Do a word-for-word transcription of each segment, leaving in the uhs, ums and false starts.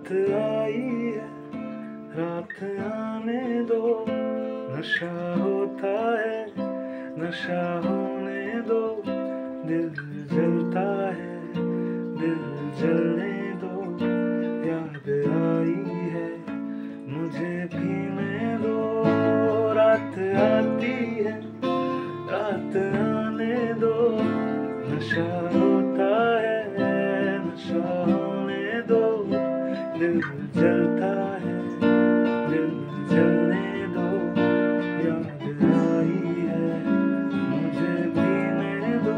आई है, रात आने दो, नशा होता है, नशा होने दो, दिल जलता है, दिल जलने दो, याद आई है, मुझे पीने दो, रात आती है, रात आने दो, नशा होता है, नशा होने दो, दिल जलता है, दिल जलने दो, याद आई है, मुझे पीने दो।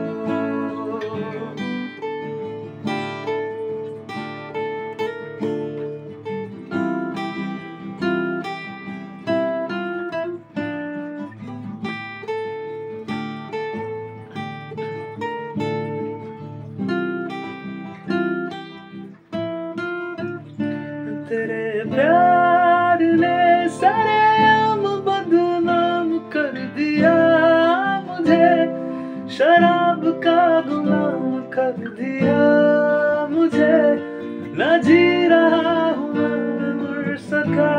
तेरे प्यार ने सरेआम बदनाम कर दिया मुझे, शराब का गुलाम कर दिया मुझे, न जी रहा हूँ मैं मर सका,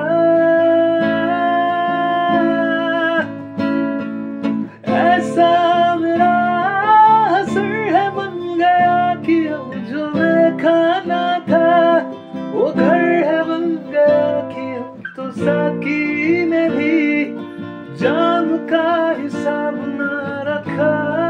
ऐसा मेरा असर है बन गया कि अब जो मैं खाना था वो घर है बन गया कि अब तो साकी ने भी जाम का हिसाब न रखा।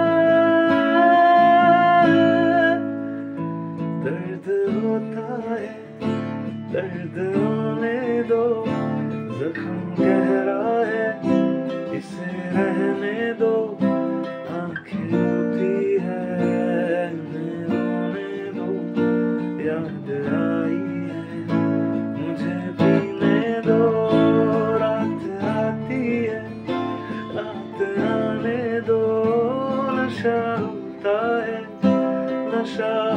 दर्द होता है, दर्द होने दो, जख्म गहरा है, इसे रहने दो, आंखें रोती है, रोने दो, याद आई है, मुझे पीने दो, रात आती है, रात आने दो, नशा होता है, नशा